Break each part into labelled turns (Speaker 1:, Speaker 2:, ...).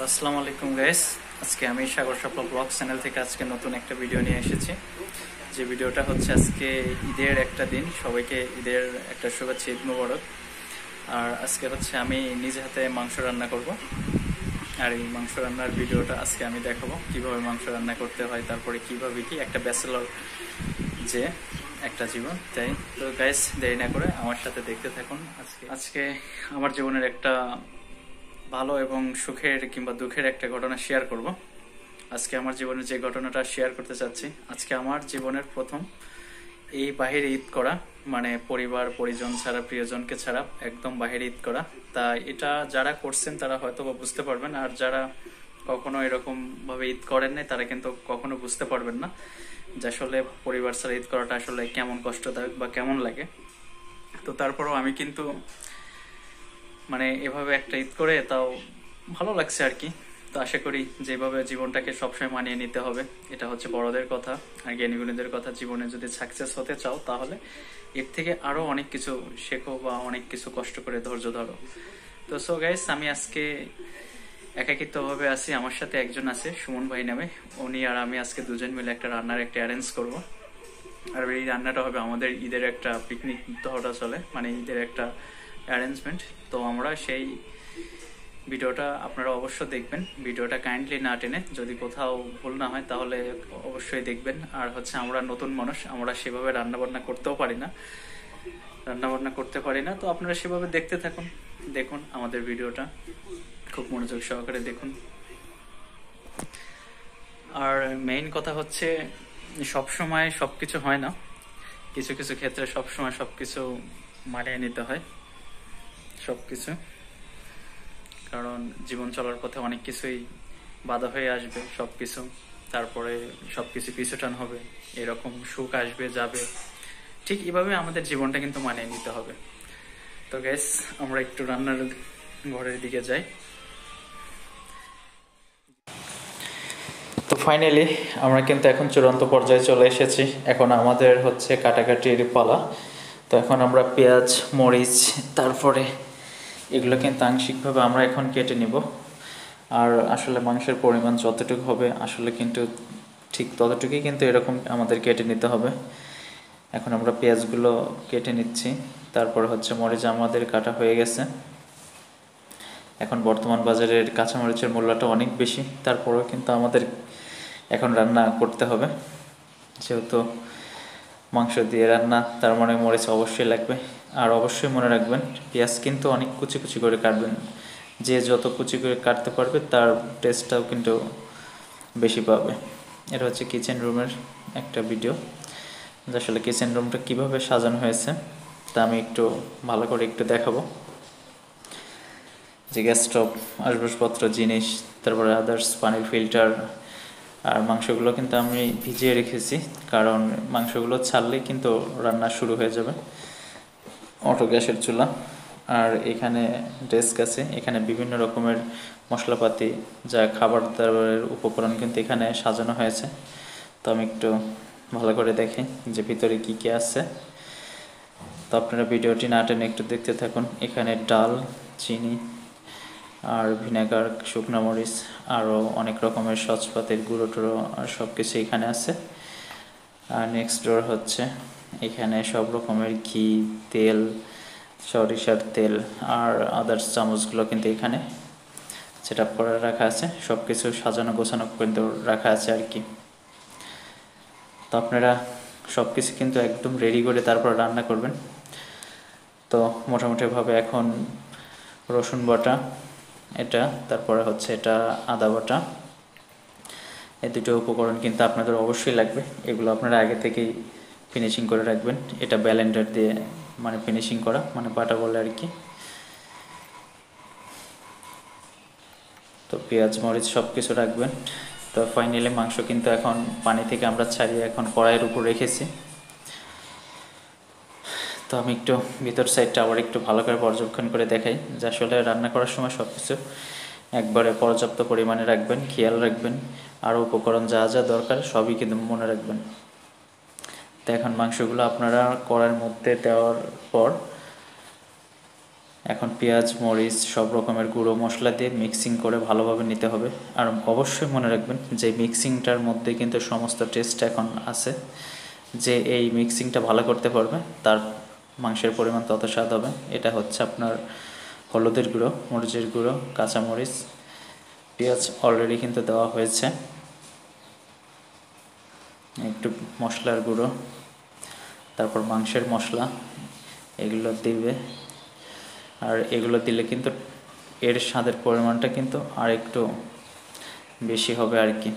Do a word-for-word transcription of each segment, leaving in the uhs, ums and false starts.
Speaker 1: আসসালামু আলাইকুম গাইস। আজকে আমি সাগর shapla ব্লগ চ্যানেল থেকে আজকে নতুন একটা ভিডিও নিয়ে এসেছি। যে ভিডিওটা হচ্ছে আজকে ঈদের একটা দিন, সবাইকে ঈদের একটা শুভেচ্ছা, ঈদ মোবারক। আর আজকে হচ্ছে আমি নিজে হাতে মাংস রান্না করব। আর এই মাংস রান্নার ভিডিওটা আজকে আমি দেখাবো কিভাবে মাংস রান্না করতে হয়, তারপরে কিভাবে কি একটা ব্যাচেলর যে একটা জীবন। তাই তো গাইস, দেরি না করে আমার সাথে দেখতে থাকুন। আজকে আজকে আমার জীবনের একটা ভালো এবং সুখের কিংবা দুঃখের একটা ঘটনা শেয়ার করব। আজকে আমার জীবনের যে ঘটনাটা শেয়ার করতে চাচ্ছি, আজকে আমার জীবনের প্রথম এই বাহিরে ঈদ করা, মানে পরিবার পরিজন ছাড়া, প্রিয়জনকে ছাড়া একদম বাহিরে ঈদ করা। তা এটা যারা করছেন তারা হয়তো বা বুঝতে পারবেন, আর যারা কখনো এরকম ভাবে ঈদ করেন নাই তারা কিন্তু কখনো বুঝতে পারবেন না যে আসলে পরিবার ছাড়া ঈদ করাটা আসলে কেমন কষ্টদায়ক বা কেমন লাগে। তো তারপরেও আমি কিন্তু মানে এভাবে একটা ঈদ করে তাও ভালো লাগছে আর কি। তো আশা করি যেভাবে জীবনটাকে সবসময় মানিয়ে নিতে হবে, এটা হচ্ছে বড়দের কথা আর জ্ঞানীগুণীদের কথা। জীবনে যদি সাকসেস হতে চাও তাহলে এর থেকে আরো অনেক কিছু শেখো বা অনেক কিছু কষ্ট করে ধৈর্য ধরো। তো সো গাইস, আমি আজকে একাকিত্ব ভাবে আছি, আমার সাথে একজন আছে সুমন ভাই নামে। উনি আর আমি আজকে দুজন মিলে একটা রান্নার একটা অ্যারেঞ্জ করব। আর এই রান্নাটা হবে আমাদের ঈদের একটা পিকনিক ধরা চলে, মানে ঈদের একটা অ্যারেঞ্জমেন্ট। তো আমরা সেই ভিডিওটা আপনারা অবশ্যই দেখবেন। ভিডিওটা কাইন্ডলি না টেনে, যদি কোথাও ভুল না হয় তাহলে অবশ্যই দেখবেন। আর হচ্ছে আমরা নতুন মানুষ, আমরা সেভাবে রান্না বান্না করতেও পারি না রান্না বান্না করতে পারি না তো আপনারা সেভাবে দেখতে থাকুন, দেখুন আমাদের ভিডিওটা খুব মনোযোগ সহকারে দেখুন। আর মেইন কথা হচ্ছে সব সময় সবকিছু হয় না, কিছু কিছু ক্ষেত্রে সব সময় সবকিছু মানিয়ে নিতে হয় সবকিছু, কারণ জীবন চলার পথে অনেক কিছুই বাধা হয়ে আসবে সবকিছু, তারপরে সবকিছু পিছুটান হবে, এরকম সুখ আসবে যাবে। ঠিক এভাবে আমাদের জীবনটা কিন্তু মানিয়ে নিতে হবে। তো গাইস, আমরা একটু রান্নার ঘরের দিকে যাই। তো ফাইনালি আমরা কিন্তু এখন চূড়ান্ত পর্যায়ে চলে এসেছি। এখন আমাদের হচ্ছে কাটাকাটির পালা। তো এখন আমরা পেঁয়াজ, মরিচ, তারপরে এগুলো কিন্তু আংশিকভাবে আমরা এখন কেটে নিব। আর আসলে মাংসের পরিমাণ যতটুকু হবে আসলে কিন্তু ঠিক ততটুকুই কিন্তু এরকম আমাদের কেটে নিতে হবে। এখন আমরা পেঁয়াজগুলো কেটে নিচ্ছি, তারপর হচ্ছে মরিচ আমাদের কাটা হয়ে গেছে। এখন বর্তমান বাজারের কাঁচামরিচের মূল্যটা অনেক বেশি, তারপরেও কিন্তু আমাদের এখন রান্না করতে হবে, যেহেতু মাংস দিয়ে রান্না, তার মানে মরিচ অবশ্যই লাগবে। আর অবশ্যই মনে রাখবেন, পেঁয়াজ কিন্তু অনেক কুচি কুচি করে কাটবেন। যে যত কুচি করে কাটতে পারবে তার টেস্টটাও কিন্তু বেশি পাবে। এটা হচ্ছে কিচেন রুমের একটা ভিডিও, আসলে কিচেন রুমটা কিভাবে সাজানো হয়েছে তা আমি একটু ভালো করে একটু দেখাবো। যে গ্যাস স্টোভ, আসবাবপত্র জিনিস, তারপরে আদার্স, পানির ফিল্টার। আর মাংসগুলো কিন্তু আমি ভিজিয়ে রেখেছি, কারণ মাংসগুলো ছাড়লেই কিন্তু রান্না শুরু হয়ে যাবে। অটো গ্যাসের চুলা। আর এখানে ডেস্ক আছে, এখানে বিভিন্ন রকমের মশলাপাতি, যা খাবার দাবারের উপকরণ কিন্তু এখানে সাজানো হয়েছে। তো আমি একটু ভালো করে দেখি যে ভিতরে কি কি আছে। তো আপনারা ভিডিওটি না টেনে একটু দেখতে থাকুন। এখানে ডাল, চিনি আর ভিনেগার, শুকনো মরিচ, আরও অনেক রকমের সচপাতির গুঁড়ো টুড়ো আর সব কিছু এখানে আছে। আর নেক্সট ডোর হচ্ছে এখানে সব রকমের ঘি, তেল, সরিষার তেল আর আদার্স চামচগুলো কিন্তু এখানে সেট আপ করে রাখা আছে। সব কিছু সাজানো গোছানো কিন্তু রাখা আছে আর কি। তো আপনারা সব কিছু কিন্তু একদম রেডি করে তারপর রান্না করবেন। তো মোটামুটিভাবে এখন রসুন বাটা এটা, তারপরে হচ্ছে এটা আদা বাটা, এই দুটো উপকরণ কিন্তু আপনাদের অবশ্যই লাগবে। এগুলো আপনারা আগে থেকেই ফিনিশিং করে রাখবেন। এটা ব্লেন্ডার দিয়ে মানে ফিনিশিং করা, মানে বাটা বলে আর কি। তো পেঁয়াজ, মরিচ সব কিছু রাখবেন। তো ফাইনালি মাংস কিন্তু এখন পানি থেকে আমরা ছাড়িয়ে এখন কড়াইয়ের উপর রেখেছি। তো আমি একটু ভিতর সাইডটা আবার একটু ভালো করে পর্যবেক্ষণ করে দেখাই যে আসলে রান্না করার সময় সব কিছু একবারে পর্যাপ্ত পরিমাণে রাখবেন, খেয়াল রাখবেন। আর উপকরণ যা যা দরকার সবই কিন্তু মনে রাখবেন। তো এখন মাংসগুলো আপনারা কড়াইয়ের মধ্যে দেওয়ার পর এখন পেঁয়াজ মরিচ সব রকমের গুঁড়ো মশলা দিয়ে মিক্সিং করে ভালোভাবে নিতে হবে। আর অবশ্যই মনে রাখবেন যে মিক্সিংটার মধ্যে কিন্তু সমস্ত টেস্ট এখন আছে। যে এই মিক্সিংটা ভালো করতে পারবে তার মাংসের পরিমাণ তত স্বাদ হবে। এটা হচ্ছে আপনার হলুদের গুঁড়ো, মরিচের গুঁড়ো, কাঁচামরিচ, পেঁয়াজ অলরেডি কিন্তু দেওয়া হয়েছে, একটু মশলার গুঁড়ো, তারপর মাংসের মশলা, এগুলো দিবে। আর এগুলো দিলে কিন্তু এর স্বাদের পরিমাণটা কিন্তু আর একটু বেশি হবে আর কি।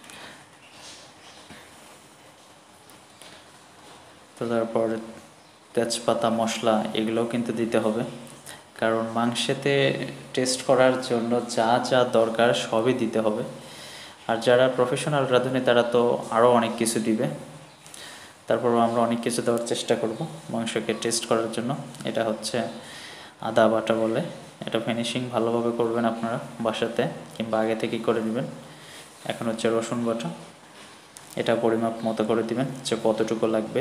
Speaker 1: তো তারপর তেজপাতা, মশলা এগুলোও কিন্তু দিতে হবে, কারণ মাংসেতে টেস্ট করার জন্য যা যা দরকার সবই দিতে হবে। আর যারা প্রফেশনাল রাঁধুনি তারা তো আরও অনেক কিছু দিবে, তারপরও আমরা অনেক কিছু দেওয়ার চেষ্টা করব মাংসকে টেস্ট করার জন্য। এটা হচ্ছে আদা বাটা বলে, এটা ফিনিশিং ভালোভাবে করবেন আপনারা বাসাতে, কিংবা আগে থেকেই করে নেবেন। এখন হচ্ছে রসুন বাটা, এটা পরিমাপ মতো করে দিবেন যে কতটুকু লাগবে।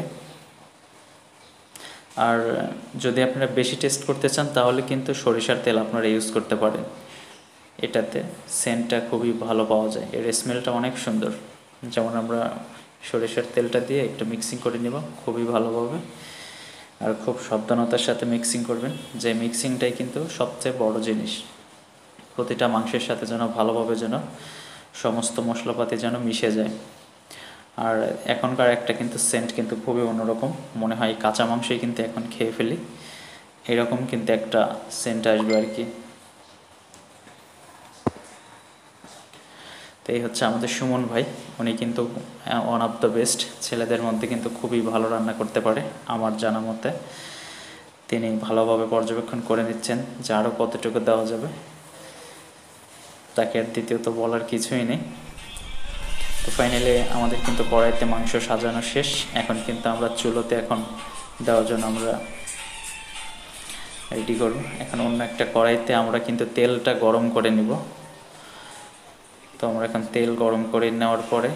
Speaker 1: আর যদি আপনারা বেশি টেস্ট করতে চান তাহলে কিন্তু সরিষার তেল আপনারা ইউজ করতে পারেন, এটাতে সেন্টটা খুবই ভালো পাওয়া যায়, এর স্মেলটা অনেক সুন্দর। যেমন আমরা সরিষার তেলটা দিয়ে একটু মিক্সিং করে নেব খুবই ভালোভাবে, আর খুব সাবধানতার সাথে মিক্সিং করবেন, যে মিক্সিংটাই কিন্তু সবচেয়ে বড় জিনিস। প্রতিটা মাংসের সাথে যেন ভালোভাবে যেন সমস্ত মশলাপাতি যেন মিশে যায়। আর এখনকার একটা কিন্তু সেন্ট কিন্তু খুবই অন্যরকম, মনে হয় কাঁচা মাংসই কিন্তু এখন খেয়ে ফেলি, এরকম কিন্তু একটা সেন্ট আসবে আর কি। তো এই হচ্ছে আমাদের সুমন ভাই, উনি কিন্তু ওয়ান অফ দ্য বেস্ট, ছেলেদের মধ্যে কিন্তু খুবই ভালো রান্না করতে পারে আমার জানা মতে। তিনি ভালোভাবে পর্যবেক্ষণ করে নিচ্ছেন যে আরও কতটুকু দেওয়া যাবে, তাকে আর দ্বিতীয়ত বলার কিছুই নেই। তো ফাইনালি আমাদের কিন্তু কড়াইতে মাংস সাজানো শেষ, এখন কিন্তু আমরা চুলোতে এখন দেওয়ার জন্য আমরা রেডি করব। এখন অন্য একটা কড়াইতে আমরা কিন্তু তেলটা গরম করে নিব। তো আমরা এখন তেল গরম করে নেওয়ার পরে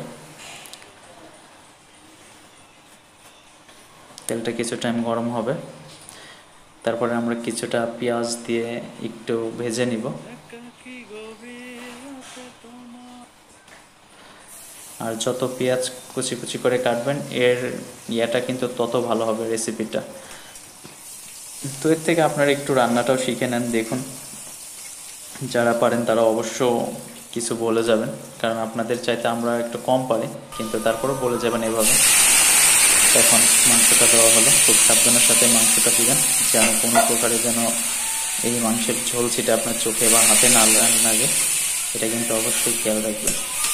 Speaker 1: তেলটা কিছু টাইম গরম হবে, তারপরে আমরা কিছুটা পেঁয়াজ দিয়ে একটু ভেজে নিব। আর যত পেঁয়াজ কুচি কুচি করে কাটবেন এর ইয়াটা কিন্তু তত ভালো হবে রেসিপিটা। তো এর থেকে আপনারা একটু রান্নাটাও শিখে নেন, দেখুন যারা পারেন তারা অবশ্য কিছু বলে যাবেন, কারণ আপনাদের চাইতে আমরা একটু কম পারি, কিন্তু তারপরেও বলে যাবেন এভাবে। এখন মাংসটা দেওয়া হলো, খুব সাবধানের সাথে মাংসটা দিবেন, যেন কোনো প্রকারে যেন এই মাংসের ঝোল ছিটা আপনার চোখে বা হাতে না লাগে, এটা কিন্তু অবশ্যই খেয়াল রাখবেন।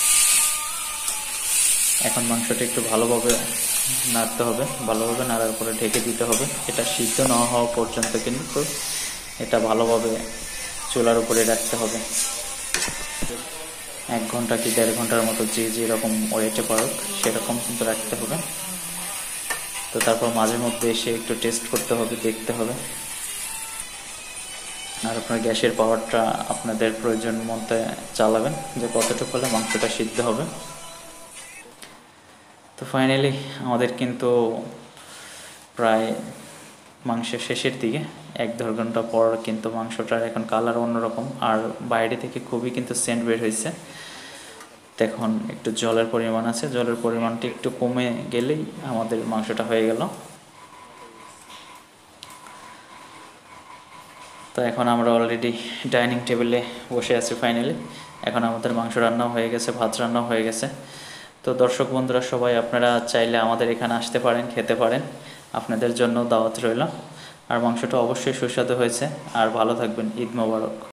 Speaker 1: এখন মাংসটা একটু ভালোভাবে নাড়তে হবে, ভালোভাবে নাড়ার পরে ঢেকে দিতে হবে। এটা সিদ্ধ না হওয়া পর্যন্ত কিন্তু এটা ভালোভাবে চুলার উপরে রাখতে হবে, এক ঘন্টা কি দেড় ঘন্টার মতো, যে যেরকম ওয়েটে পারুক সেরকম কিন্তু রাখতে হবে। তো তারপর মাঝে মধ্যে এসে একটু টেস্ট করতে হবে, দেখতে হবে। আর আপনার গ্যাসের পাওয়ারটা আপনাদের প্রয়োজন মতো চালাবেন, যে কতটুকু হলে মাংসটা সিদ্ধ হবে। তো ফাইনালি আমাদের কিন্তু প্রায় মাংসের শেষের দিকে, এক দেড় ঘন্টা পর কিন্তু মাংসটার এখন কালার অন্যরকম, আর বাইরে থেকে খুবই কিন্তু সেন্ট বের হয়েছে। এখন একটু জলের পরিমাণ আছে, জলের পরিমাণটা একটু কমে গেলেই আমাদের মাংসটা হয়ে গেল। তো এখন আমরা অলরেডি ডাইনিং টেবিলে বসে আছি ফাইনালি। এখন আমাদের মাংস রান্নাও হয়ে গেছে, ভাত রান্নাও হয়ে গেছে। তো দর্শক বন্ধুরা সবাই আপনারা চাইলে আমাদের এখানে আসতে পারেন, খেতে পারেন, আপনাদের জন্য দাওয়াত রইল। আর মাংসটা অবশ্যই সুস্বাদু হয়েছে। আর ভালো থাকবেন, ঈদ মোবারক।